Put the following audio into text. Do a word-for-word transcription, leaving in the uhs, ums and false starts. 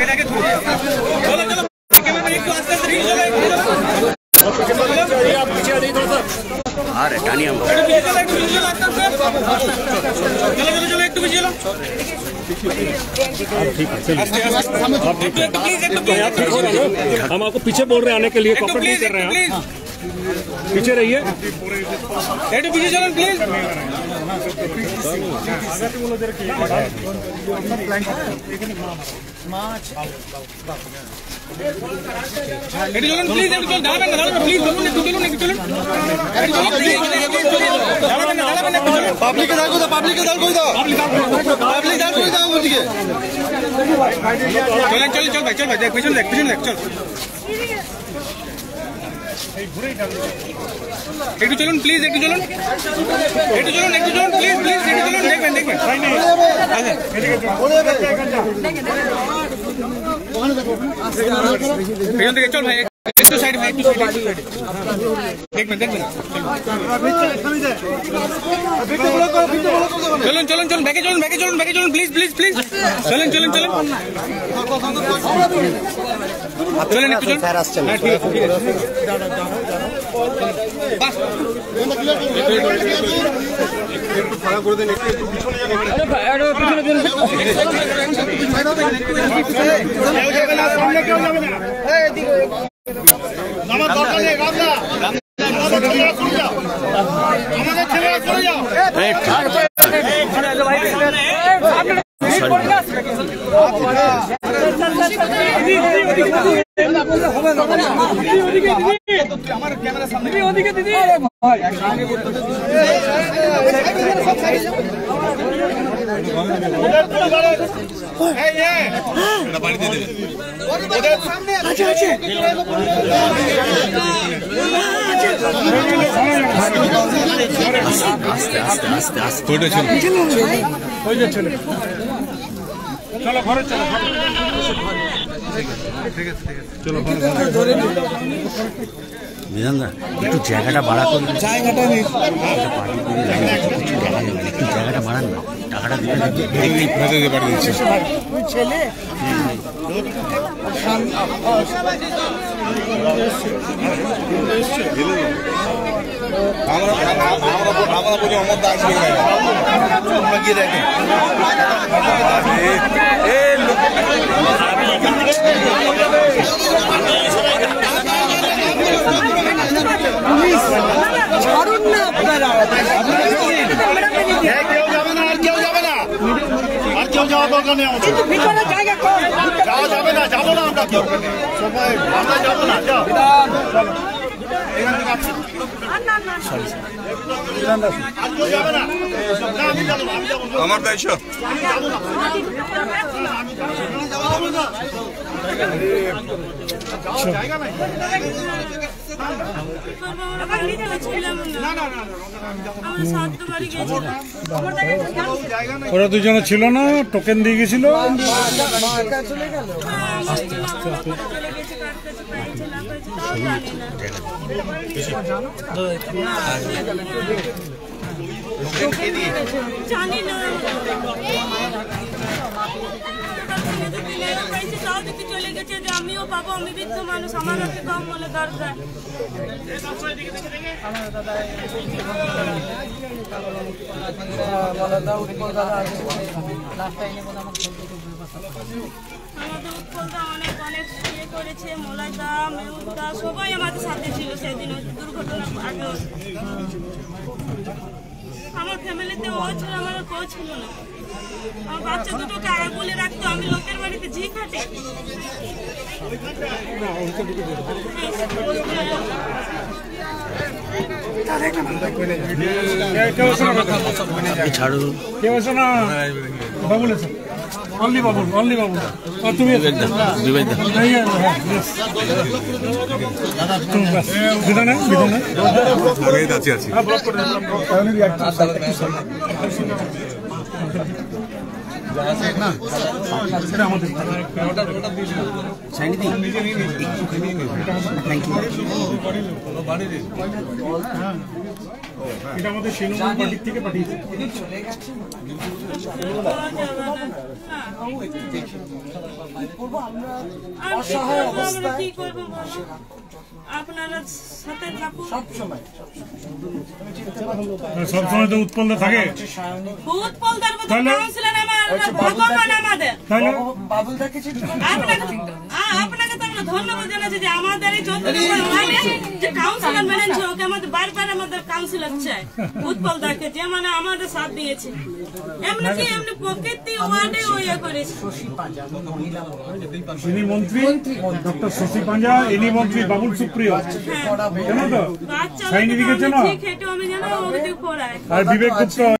अरे टानिया हम आपको पीछे बोल रहे हैं आने के लिए, कॉपरेट नहीं कर रहे हैं। पीछे रहिए, पीछे चलो प्लीज। পাবলিকে দাও কই দাও পাবলিকে দাও কই দাও পাবলিক দাও কই দাও ওদিকে চল চল চল ভাই চল ভাই দেখ পিছন দেখ পিছন দেখ চল একটু চলুন প্লিজ একটু চলুন একটু চলুন একটু চলুন প্লিজ প্লিজ একটু চলুন দেখবেন দেখবেন পিছন থেকে চল ভাই একটু সাইড ভাই একটু সাইড দেখবেন দেখবেন চলুন চলুন চলুন ব্যাকে চলুন ব্যাকে চলুন ব্যাকে চলুন প্লিজ প্লিজ প্লিজ চলুন চলুন চলুন চলেন একটু চলুন হ্যাঁ ঠিক আছে ঠিক আছে বাস একটু ফাড়া করে দেন একটু পিছনে যান আরে ভাই আরে পিছনে দেন কেউ যাবে না সামনে কেউ যাবে না এই এদিকে নামাজ দরকার নেই গামলা আমাদের ছেলেরা চলে যাও আমাদের ছেলেরা চলে যাও এই খড়ে ভাই আমার ক্যামেরা সামনে ওদিকে দিদি চলো ঘরে চলো চলো বিধানদা একটু জায়গাটা বাড়া করুন, জায়গাটা নেই একটু জায়গাটা বাড়ান না, টাকাটা দিয়ে পাঠিয়ে দিচ্ছি ছেলে আমরা আমরা বলি আমার দাস গিয়ে দেখেন ছাড়ুন না আপনারা, কেউ যাবে না আর কেউ যাবে না আর কেউ যাওয়া দরকার নেই আমাদের পিছনে জায়গা কম যাওয়া যাবে না যাবো না আমরা কেউ সবাই আমরা যাবো না যাও আমার দায়িত্ব ওরা দুজনে ছিল না, টোকেন দিয়ে গেছিল জানি না তাও দিতে চলে গেছে যে আমিও পাবো, আমি বৃদ্ধ মানুষ, আমার হাতে কম বলে দরকার। আমাদের উৎপলদা অনেক অনেক ইয়ে করেছে, মোলাইদা মেহুদা সবাই আমাদের সাথে ছিল সেদিন দুর্ঘটনার আগেও। আমার ফ্যামিলিতে ও ছিল, আমার কেউ ছিল না। আমার বাচ্চা দুটোকে আগে বলে রাখতো, আমি লোকের বাড়িতে ঝি খাটে। অনলি বাবুল অনলি বাবুল তুমি বিধানে বিধানে আছি আছি সাইনিদি একটুখানি থ্যাংক ইউ। এটা আমাদের সেনাবাহিনী পার্টির থেকে পাঠিয়েছে। আপনারা সাথে থাকুন সবসময় সবসময় তো উৎপলদা থাকে। উৎপলদার মতো কাউন্সিলর আমার ভগবান আমাদের। বাবুলদাকে চিঠি আপনাকে আ- আপনাকে তো আমরা ধন্যবাদ জানাচ্ছি যে আমাদের এই যতটুকু ওয়ার্ডে যে কাউন্সিলর মেনেছে ওকে আমাদের বারবার আমাদের কাউন্সিলর চাই উৎপলদাকে, যে মানে আমাদের সাথ দিয়েছে। এমনি কি এমনি প্রকৃতি ওয়ার্ডে ও ইয়ে করেছে। ইনি মন্ত্রী ডক্টর শশী পাঞ্জা, ইনি মন্ত্রী বাবুল সুপ্রিয়, জানো তো? বাচ্চা সাইনিদিকে চেনো? ঠিক হেঁটে আমি জানো ওকে পড়ায়। আর বিবেক গুপ্ত